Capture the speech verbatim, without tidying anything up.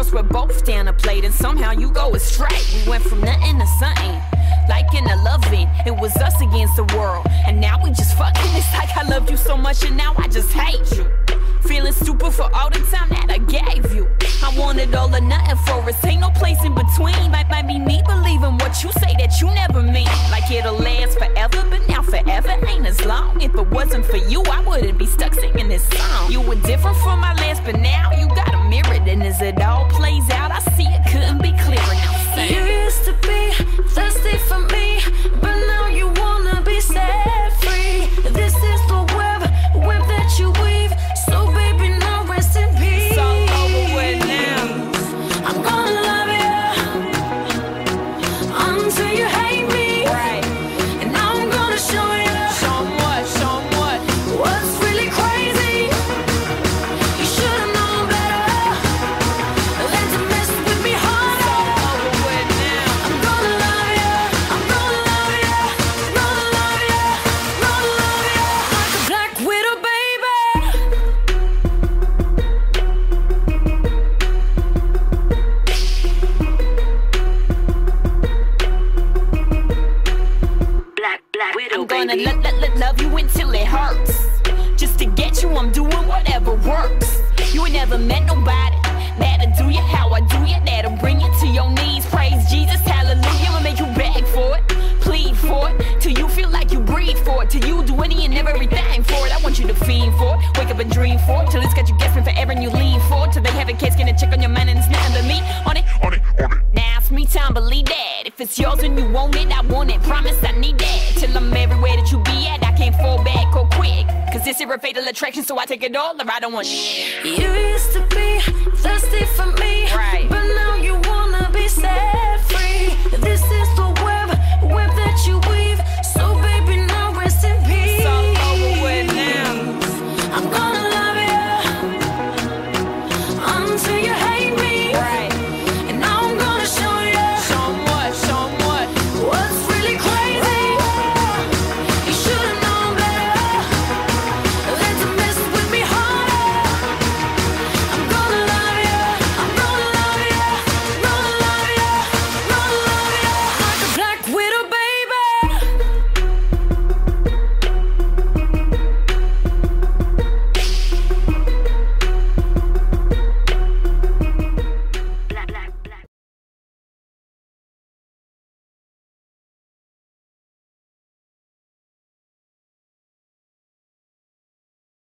cross, we're both down a plate, and somehow you go astray. We went from nothing to something, like in a loving. It was us against the world, and now we just fucking. It's like I loved you so much, and now I just hate you. Feeling stupid for all the time that I gave you. I wanted all or nothing for us, ain't no place in between. Might, might be me believing what you say that you never mean. Like it'll last forever, but now forever ain't as long. If it wasn't for you, I wouldn't be stuck singing this song. You were different from my last, but now you got a mirror. And as it all plays out, I see it couldn't be clearer. Now sing. You used to be thirsty for me, but now you wanna be set free. This is the web, web that you weave. So baby, now rest in peace. It's all over with now. I'm gonna love you until you hate me. Right. And now I'm gonna show you. Show 'em what, show 'em what. What's really crazy? You should've known better than to mess with me harder. It's all over with now. I'm gonna love you. I'm gonna love you. Gonna love you. Gonna love you like a black widow, baby. Black, black widow, I'm gonna baby. lo- lo- lo- love you until it hurts. Just to get you, I'm doing whatever works. You ain't never met nobody that'll do you how I do you, that'll bring you to your knees. Praise Jesus, hallelujah. I'ma make you beg for it, plead for it, till you feel like you breathe for it, till you do any and everything for it. I want you to fiend for it, wake up and dream for it, till it's got you guessing forever and you lean for it, till they have a case, gonna check on your man and it's nothing but me on it. On it, on it. Now it's me time, believe that. If it's yours and you want it, I want it. Promise I need that. Till I'm everywhere that you be at, I can't fall back or quick. Cause this is a fatal attraction, so I take it all or I don't want shit. You used to be thirsty for me, Right. but now you wanna be sad.